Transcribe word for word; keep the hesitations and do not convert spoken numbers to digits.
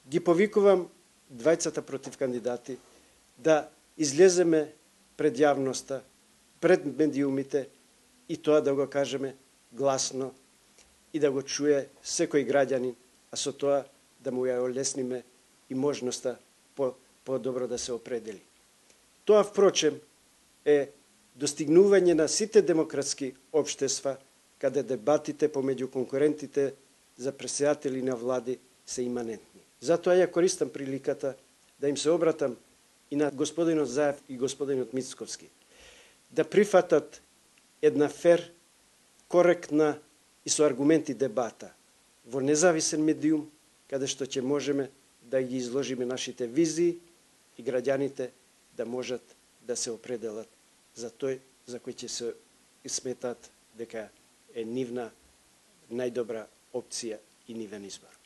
ги повикувам двајцата против кандидати да излеземе пред јавноста, пред медиумите и тоа да го кажеме гласно и да го чуе секој граѓанин, а со тоа да му ја олесниме и можноста по, по-добро да се определи. Тоа, впрочем, е достигнување на сите демократски општества, каде дебатите помеѓу конкурентите за претседатели на влади се иманентни. Затоа ја користам приликата да им се обратам и на господинот Заев и господинот Мицковски, да прифатат една фер, коректна и со аргументи дебата во независен медиум, каде што ќе можеме да ги изложиме нашите визии и граѓаните да можат да се определат за тој за кој ќе се сметат дека е нивна најдобра опција и нивен избор.